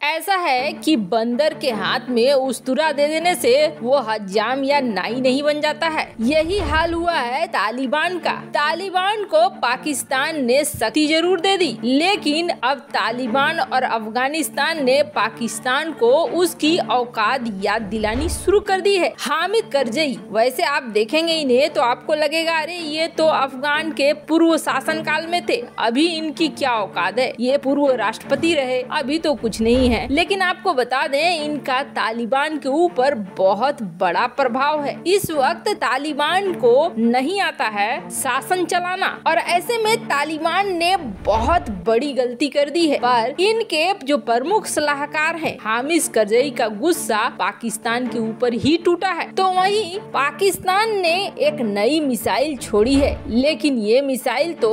ऐसा है कि बंदर के हाथ में उस्तुरा दे देने से वो हज्जाम या नाई नहीं बन जाता है। यही हाल हुआ है तालिबान का। तालिबान को पाकिस्तान ने शक्ति जरूर दे दी, लेकिन अब तालिबान और अफगानिस्तान ने पाकिस्तान को उसकी औकात याद दिलानी शुरू कर दी है। हामिद करजई, वैसे आप देखेंगे इन्हें तो आपको लगेगा अरे ये तो अफगान के पूर्व शासन काल में थे, अभी इनकी क्या औकात है, ये पूर्व राष्ट्रपति रहे, अभी तो कुछ नहीं है। लेकिन आपको बता दें इनका तालिबान के ऊपर बहुत बड़ा प्रभाव है। इस वक्त तालिबान को नहीं आता है शासन चलाना और ऐसे में तालिबान ने बहुत बड़ी गलती कर दी है। पर इनके जो प्रमुख सलाहकार हैं हामिद करजई का गुस्सा पाकिस्तान के ऊपर ही टूटा है। तो वहीं पाकिस्तान ने एक नई मिसाइल छोड़ी है, लेकिन ये मिसाइल तो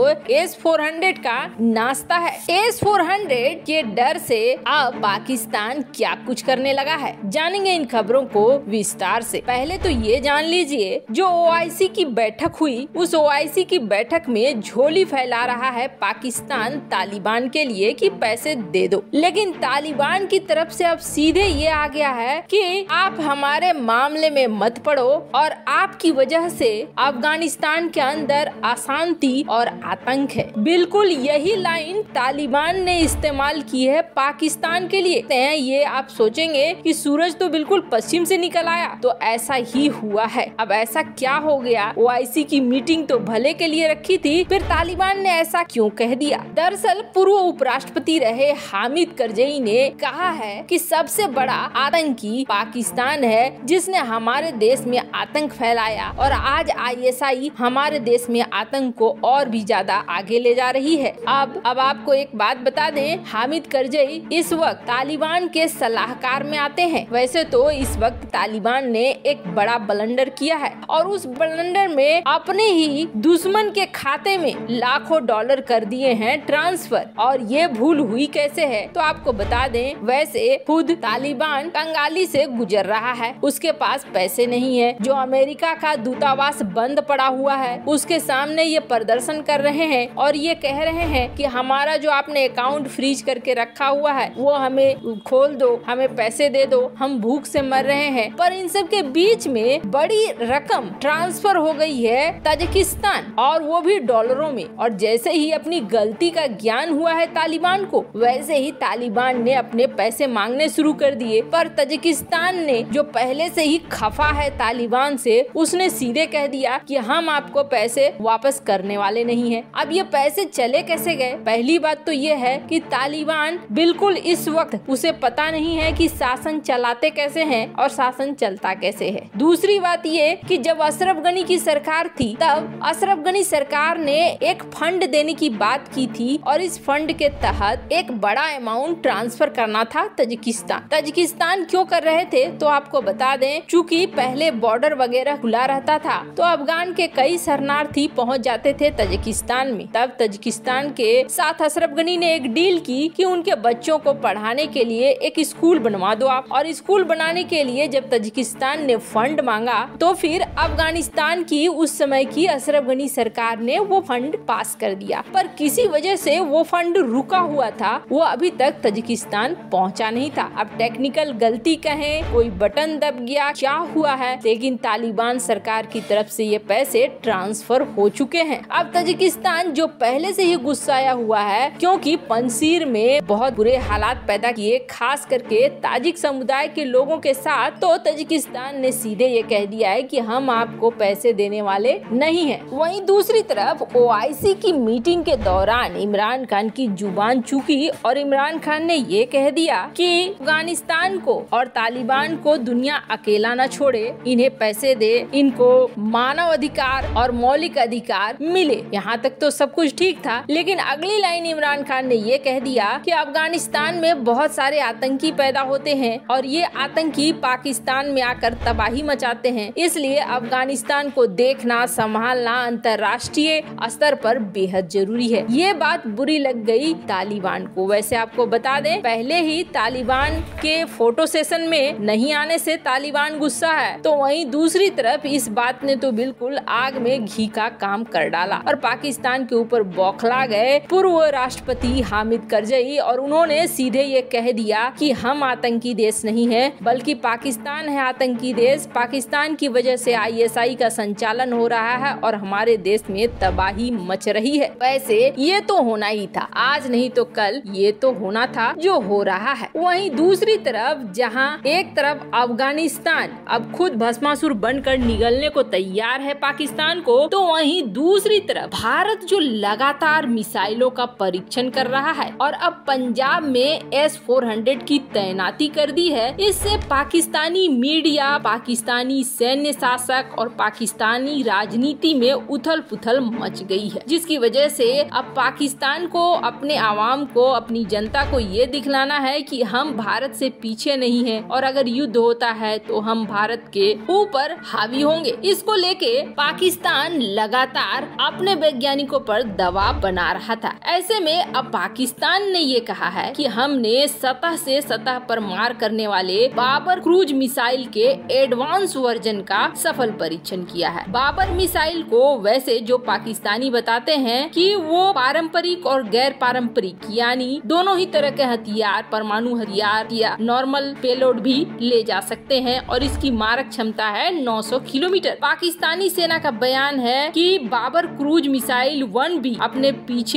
S-400 का नाश्ता है। S-400 के डर से अब पाकिस्तान क्या कुछ करने लगा है, जानेंगे इन खबरों को विस्तार से। पहले तो ये जान लीजिए जो OIC की बैठक हुई, उस OIC की बैठक में झोली फैला रहा है पाकिस्तान तालिबान के लिए कि पैसे दे दो, लेकिन तालिबान की तरफ से अब सीधे ये आ गया है कि आप हमारे मामले में मत पड़ो और आपकी वजह से अफगानिस्तान के अंदर अशांति और आतंक है। बिल्कुल यही लाइन तालिबान ने इस्तेमाल की है पाकिस्तान के लिए। ये आप सोचेंगे कि सूरज तो बिल्कुल पश्चिम से निकल आया, तो ऐसा ही हुआ है। अब ऐसा क्या हो गया, OIC की मीटिंग तो भले के लिए रखी थी, फिर तालिबान ने ऐसा क्यों कह दिया? दरअसल पूर्व उपराष्ट्रपति रहे हामिद करजई ने कहा है कि सबसे बड़ा आतंकी पाकिस्तान है, जिसने हमारे देश में आतंक फैलाया और आज ISI हमारे देश में आतंक को और भी ज्यादा आगे ले जा रही है। अब आपको एक बात बता दें, हामिद करजई इस वक्त तालिबान के सलाहकार में आते हैं। वैसे तो इस वक्त तालिबान ने एक बड़ा ब्लंडर किया है और उस ब्लंडर में अपने ही दुश्मन के खाते में लाखों डॉलर कर दिए हैं ट्रांसफर। और ये भूल हुई कैसे है तो आपको बता दें, वैसे खुद तालिबान कंगाली से गुजर रहा है, उसके पास पैसे नहीं है। जो अमेरिका का दूतावास बंद पड़ा हुआ है उसके सामने ये प्रदर्शन कर रहे हैं और ये कह रहे हैं कि हमारा जो आपने अकाउंट फ्रीज करके रखा हुआ है वो हमें खोल दो, हमें पैसे दे दो, हम भूख से मर रहे हैं। पर इन सब के बीच में बड़ी रकम ट्रांसफर हो गई है ताजिकिस्तान, और वो भी डॉलरों में। और जैसे ही अपनी गलती का ज्ञान हुआ है तालिबान को, वैसे ही तालिबान ने अपने पैसे मांगने शुरू कर दिए। पर ताजिकिस्तान ने जो पहले से ही खफा है तालिबान से, उसने सीधे कह दिया कि हम आपको पैसे वापस करने वाले नहीं हैं। अब ये पैसे चले कैसे गए? पहली बात तो ये है कि तालिबान बिल्कुल इस वक्त उसे पता नहीं है कि शासन चलाते कैसे हैं और शासन चलता कैसे है। दूसरी बात ये कि जब अशरफ गनी की सरकार थी, तब अशरफ गनी सरकार ने एक फंड देने की बात की थी और इस फंड के तहत एक बड़ा अमाउंट ट्रांसफर करना था ताजिकिस्तान क्यों कर रहे थे तो आपको बता दें, चूँकि पहले बॉर्डर वगैरह खुला रहता था तो अफगान के कई शरणार्थी पहुँच जाते थे ताजिकिस्तान में। तब ताजिकिस्तान के साथ अशरफ गनी ने एक डील की कि उनके बच्चों को पढ़ाने के लिए एक स्कूल बनवा दो आप। और स्कूल बनाने के लिए जब ताजिकिस्तान ने फंड मांगा तो फिर अफगानिस्तान की उस समय की अशरफ गनी सरकार ने वो फंड पास कर दिया। पर किसी वजह से वो फंड रुका हुआ था, वो अभी तक ताजिकिस्तान पहुंचा नहीं था। अब टेक्निकल गलती कहें, कोई बटन दब गया, क्या हुआ है, लेकिन तालिबान सरकार की तरफ से ये पैसे ट्रांसफर हो चुके हैं। अब ताजिकिस्तान जो पहले से ही गुस्साया हुआ है, क्योंकि पंजशीर में बहुत बुरे हालात पैदा किए खास करके ताजिक समुदाय के लोगों के साथ, तो ताजिकिस्तान ने सीधे ये कह दिया है कि हम आपको पैसे देने वाले नहीं हैं। वहीं दूसरी तरफ OIC की मीटिंग के दौरान इमरान खान की जुबान चूकी और इमरान खान ने ये कह दिया कि अफगानिस्तान को और तालिबान को दुनिया अकेला न छोड़े, इन्हें पैसे दे, इनको मानव अधिकार और मौलिक अधिकार मिले। यहाँ तक तो सब कुछ ठीक था, लेकिन अगली लाइन इमरान खान ने ये कह दिया कि अफगानिस्तान में बहुत सारे आतंकी पैदा होते हैं और ये आतंकी पाकिस्तान में आकर तबाही मचाते हैं, इसलिए अफगानिस्तान को देखना संभालना अंतर्राष्ट्रीय स्तर पर बेहद जरूरी है। ये बात बुरी लग गई तालिबान को। वैसे आपको बता दें, पहले ही तालिबान के फोटो सेशन में नहीं आने से तालिबान गुस्सा है, तो वहीं दूसरी तरफ इस बात ने तो बिल्कुल आग में घी का काम कर डाला और पाकिस्तान के ऊपर बौखला गए पूर्व राष्ट्रपति हामिद करजई और उन्होंने सीधे ये कह दिया कि हम आतंकी देश नहीं है, बल्कि पाकिस्तान है आतंकी देश। पाकिस्तान की वजह से ISI का संचालन हो रहा है और हमारे देश में तबाही मच रही है। वैसे ये तो होना ही था, आज नहीं तो कल ये तो होना था जो हो रहा है। वहीं दूसरी तरफ जहां एक तरफ अफगानिस्तान अब खुद भस्मासुर बनकर निगलने को तैयार है पाकिस्तान को, तो वहीं दूसरी तरफ भारत जो लगातार मिसाइलों का परीक्षण कर रहा है और अब पंजाब में S-400 की तैनाती कर दी है। इससे पाकिस्तानी मीडिया, पाकिस्तानी सैन्य शासक और पाकिस्तानी राजनीति में उथल पुथल मच गई है, जिसकी वजह से अब पाकिस्तान को, अपने आवाम को, अपनी जनता को ये दिखलाना है कि हम भारत से पीछे नहीं हैं और अगर युद्ध होता है तो हम भारत के ऊपर हावी होंगे। इसको लेके पाकिस्तान लगातार अपने वैज्ञानिकों पर दबाव बना रहा था। ऐसे में अब पाकिस्तान ने ये कहा है कि हमने सतह से सतह पर मार करने वाले बाबर क्रूज मिसाइल के एडवांस वर्जन का सफल परीक्षण किया है। बाबर मिसाइल को वैसे जो पाकिस्तानी बताते हैं कि वो पारंपरिक और गैर पारंपरिक यानी दोनों ही तरह के हथियार, परमाणु हथियार या नॉर्मल पेलोड भी ले जा सकते हैं और इसकी मारक क्षमता है 900 किलोमीटर। पाकिस्तानी सेना का बयान है कि बाबर क्रूज मिसाइल 1B अपने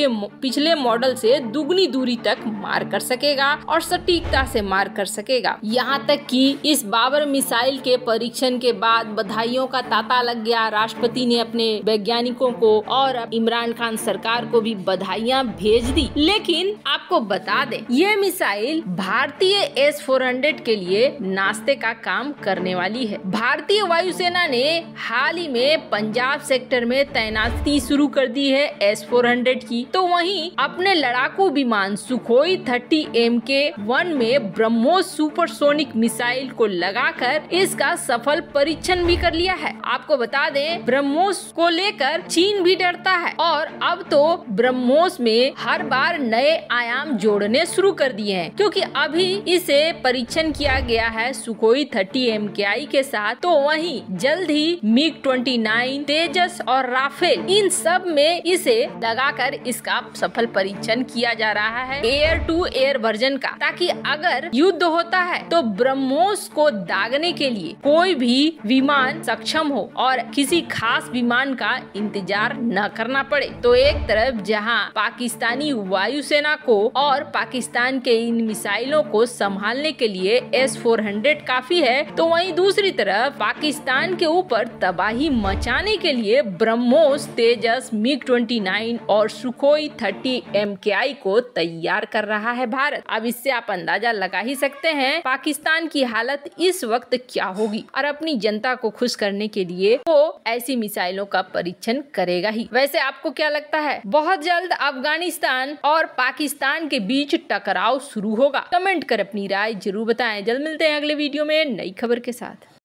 पिछले मॉडल से दुगनी दूरी तक मार कर सकेगा और सटीकता से मार कर सकेगा। यहाँ तक कि इस बाबर मिसाइल के परीक्षण के बाद बधाइयों का तांता लग गया। राष्ट्रपति ने अपने वैज्ञानिकों को और इमरान खान सरकार को भी बधाइयाँ भेज दी। लेकिन आपको बता दें, ये मिसाइल भारतीय S-400 के लिए नाश्ते का काम करने वाली है। भारतीय वायुसेना ने हाल ही में पंजाब सेक्टर में तैनाती शुरू कर दी है S-400 की, तो वहीं अपने लड़ाकू विमान सुखोई 30 MK-1 में ब्रह्मोस सुपरसोनिक मिसाइल को लगाकर इसका सफल परीक्षण भी कर लिया है। आपको बता दें, ब्रह्मोस को लेकर चीन भी डरता है और अब तो ब्रह्मोस में हर बार नए आयाम जोड़ने शुरू कर दिए हैं, क्योंकि अभी इसे परीक्षण किया गया है सुखोई 30 MKI के साथ। तो वहीं जल्द ही MiG-29, तेजस और राफेल, इन सब में इसे लगाकर इसका सफल परीक्षण किया जा रहा है एयर टू एयर वर्जन का, ताकि अगर युद्ध होता है तो ब्रह्मोस को दागने के लिए कोई भी विमान सक्षम हो और किसी खास विमान का इंतजार न करना पड़े। तो एक तरफ जहां पाकिस्तानी वायुसेना को और पाकिस्तान के इन मिसाइलों को संभालने के लिए S-400 काफी है, तो वहीं दूसरी तरफ पाकिस्तान के ऊपर तबाही मचाने के लिए ब्रह्मोस, तेजस, MiG-29 और सुखोई 30 MKI को तैयार कर रहा है भारत। अब इससे आप अंदाजा लगा ही सकते हैं पाकिस्तान की हालत इस वक्त क्या होगी और अपनी जनता को खुश करने के लिए वो ऐसी मिसाइलों का परीक्षण करेगा ही। वैसे आपको क्या लगता है, बहुत जल्द अफगानिस्तान और पाकिस्तान के बीच टकराव शुरू होगा? कमेंट कर अपनी राय जरूर बताएं। जल्द मिलते हैं अगले वीडियो में नई खबर के साथ।